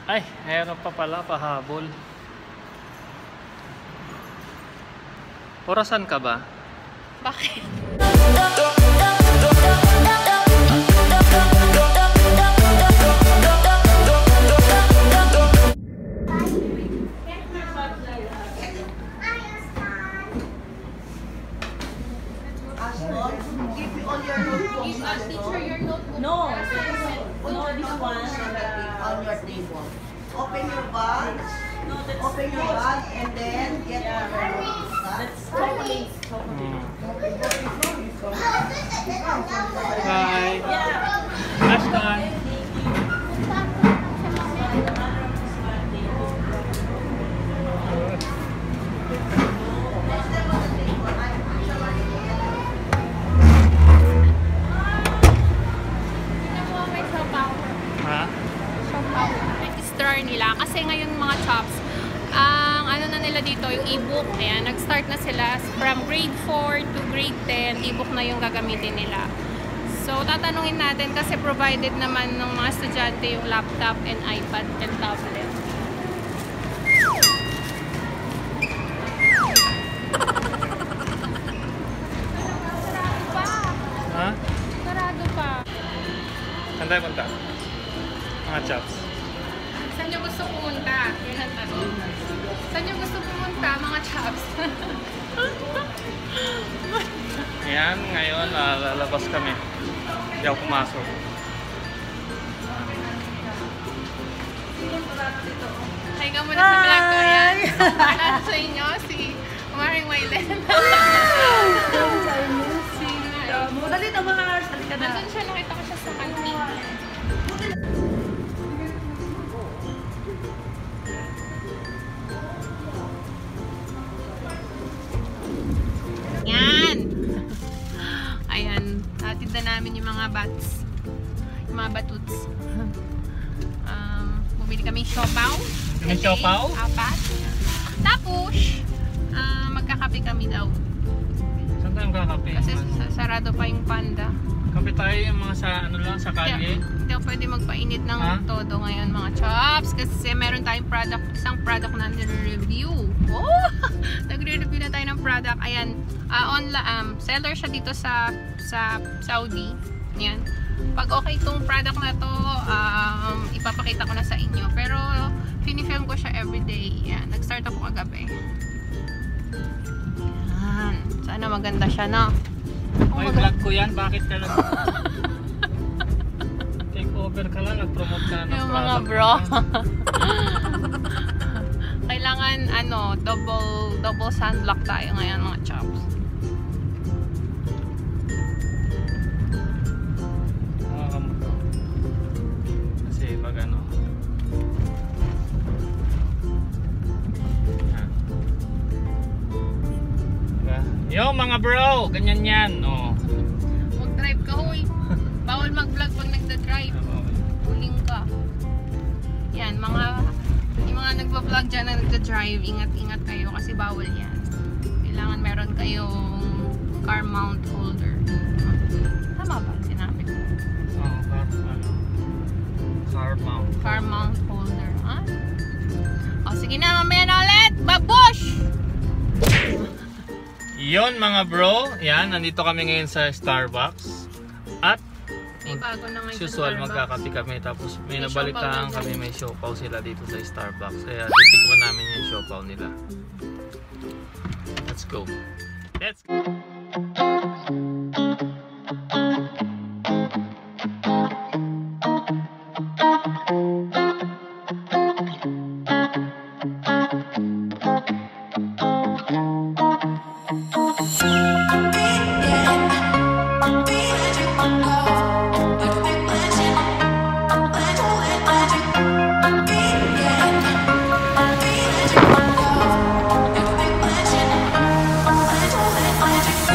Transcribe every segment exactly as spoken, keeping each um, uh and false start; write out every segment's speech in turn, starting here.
Ay, meron pa pala, pahabol. Orasan ka ba? Bakit? No, no, this one on your table. Open your bag. No, that's open your bag and then get yeah. your notebook. That's chocolate. Hmm. Hi. Yeah. Ashton. Nila kasi ngayon mga chops ang um, ano na nila dito yung ebook, ayan, nag-start na sila from grade four to grade ten, ebook na yung gagamitin nila. So tatanungin natin kasi provided naman ng mga estudyante yung laptop and iPad and tablet. Sarado pa. Ha? Sarado pa. Saan tayo punta? Mga chops. Saan nyo gusto pumunta? Yun ang tanong. Saan nyo gusto pumunta, mga chops? Ayan, ngayon uh, lalabas kami. Hindi ako pumasok. Hi ka muna sa vlog ko yan. At sa inyo, si Maring Waylen. Si Dali na mga nurse, dali ka na. nandun siya, nakita ko siya sa canteen. Yan! Ayan, hatid na namin yung mga bats. Yung mga batuts. Um, bumili kami siopaw. May siopaw? Apat. Tapos, uh, magkakape kami daw. Saan tayo kakape? Kasi sarado pa yung Panda. Kape tayo yung mga sa ano lang, sa kalye. Hindi ako pwede magpainit ng ha? todo ngayon mga chops. Kasi meron tayong product, isang product na nire-review. Oh! Nagre-review na tayo ng product. Ayan, uh, on, um, seller siya dito sa sa Saudi. Ayan. Pag okay itong product na to, um, ipapakita ko na sa inyo. Pero, pinifilm ko siya everyday. Ayan, nag-start ako kagabi. Ayan. Sana maganda siya, no? Oh, may vlog ko yan, bakit ka lang? Take over ka lang, nag-promote ka na ng yung mga bro. Kailangan, ano, double, double sunblock tayo ngayon, mga chops. Kasi pag ano, yo mga bro, ganyan yan, oh. Mag-drive ka, huy. Bawal mag-vlog pag nagda-drive. Huling ka. Yan, mga yung mga nagpa-vlog dyan na nagda-drive, ingat-ingat kayo kasi bawal yan. Kailangan meron kayong car mount holder. Tama ba sinabi ko? Oh, car, ano, car mount. Car mount holder, ha? O, sige na, mamaya na ulit! Babush! Yon mga bro, yan, nandito kami ngayon sa Starbucks at may bago na ngayon usual sa magkakape kami tapos may, may nabalitaan kami may siopaw sila dito sa Starbucks kaya titikman namin yung siopaw nila. Let's go. Let's go. Bye.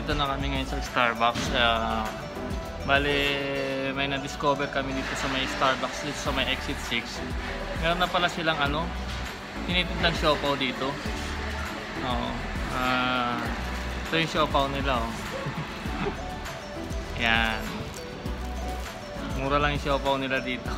nandito na kami ngayon sa Starbucks. Uh, bale, may na-discover kami dito sa may Starbucks dito sa may exit six. Meron na pala silang ano, tinitindang siopaw dito. Oo. Uh, ito yung siopaw nila, oh. Yan. Mura lang yung siopaw nila dito.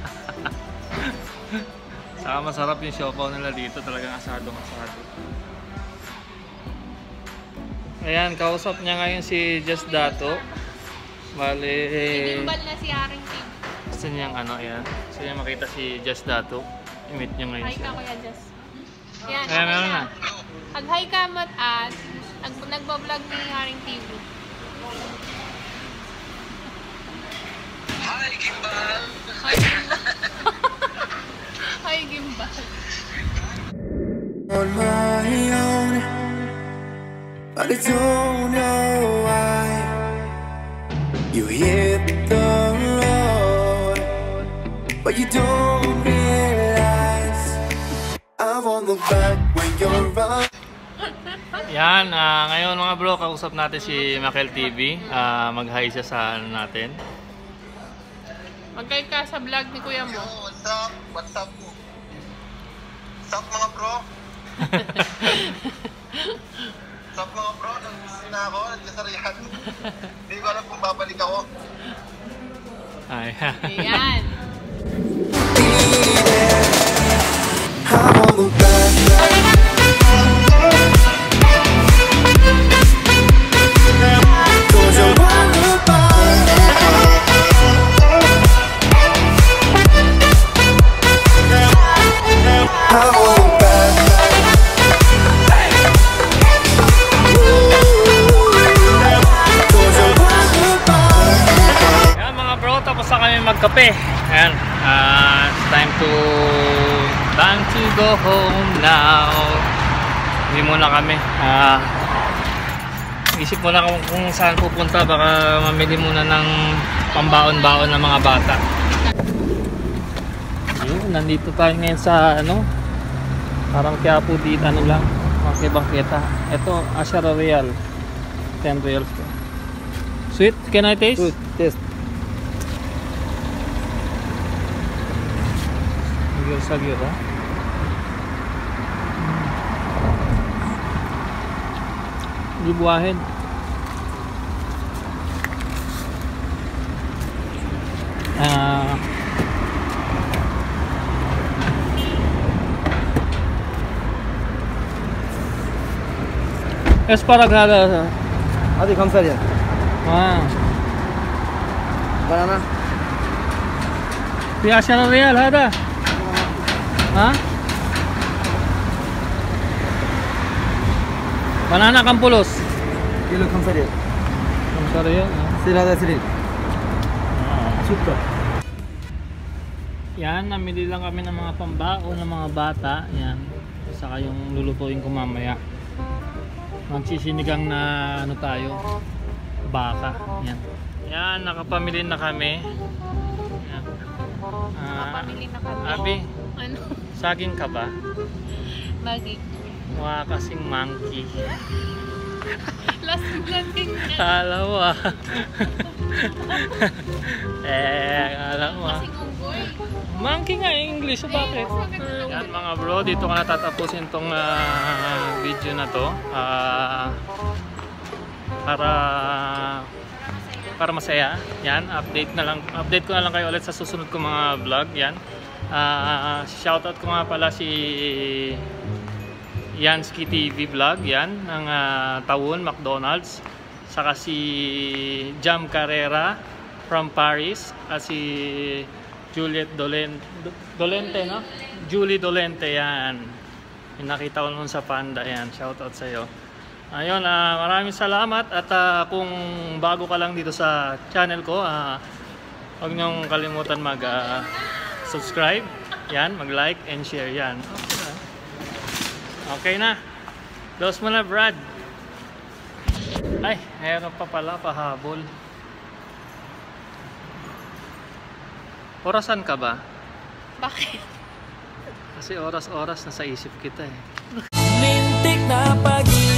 Saka masarap yung siopaw nila dito, talagang asadong asado. Ayan, kausap niya ngayon si Just Dato. Bale, Sinimbal na si Haring Team. gusto niyang ano, ayan. Gusto niya makita si Just Dato. I-meet niya ngayon Hi siya. ka Kuya Just. Yan, Ayan, okay meron na. na. Mag-hi ka mat at nag nagbablog ni Haring T V. Hi, Gimbal! Hi, Hi, Gimbal. On my own, but I don't know why you hit the road, but you don't realize I won't look back when you're around. Yan, ah, ngayon mga bro, kausap natin si Makel T V. Ah, mag-hi siya sa ano natin. Mag-hi ka sa vlog ni Kuya mo. Yo, what's up? What's up? What's up mga bro? What's up mga bro? Nag-busy na ako, nagkasarihan. Hindi ko alam kung babalik ako. Ay, Ayan. Be there, I won't look back. Cause I won't look back. I won't look back. Cause I won't look back. yan mga bro, tapos na kami magkape. Ayan, ah, it's time to time to go home now. Hindi muna kami. Ah, isip muna kung, kung saan pupunta. Baka mamili muna ng pambaon-baon ng mga bata. Yun, nandito tayo ngayon sa ano, parang Quiapo dito, ano lang, bangke-bangketa. Ito, Asher Real. ten reals to. Sweet, can I taste? Good, taste. Sagyot, ha? Hindi buwahin. Ah... Esparagada. Hadi kamsar ya. Ah. Banana. في عشرة ريال هذا. ها؟ بنانا كم فلوس؟ Kilo kamsar ya. خمسة ريال. Sir hada sirin. Super. Yan, namili lang kami ng mga pambao ng mga bata. Yan. Saka yung lulutuin ko mamaya. Magsisinigang na ano tayo, baka. Yan. Yan, nakapamili na kami. Yan. Ah, Pamili na kami. Abi, Ano? saging ka ba? Bagay. Mukha kasing monkey. Last vlogging na. Kala mo ah. eh, kala mo ah. Kasing unggoy. Monkey nga in English, bakit? Yan mga bro, dito ko natatapusin tong uh, video na to. Uh, para para masaya. Yan, update na lang. Update ko na lang kayo ulit sa susunod ko mga vlog. Yan. Uh, shoutout ko nga pala si Yansky T V Vlog. Yan, ng uh, Tawon, McDonald's. Saka si Jam Carrera from Paris. At si Juliet Dolente, Dolente no? Julie Dolente, yan. Yung nakita ko nun sa Panda, yan. Shoutout sa iyo. Ayun, uh, maraming salamat. At uh, kung bago ka lang dito sa channel ko, uh, huwag niyong kalimutan mag uh, subscribe, yan, mag like and share, yan. Okay na. Close mo na, Brad. Ay, mayroon pa pala, pahabol. Orasan ka ba? Bakit? Kasi oras-oras nasa isip kita eh. Lintik na pag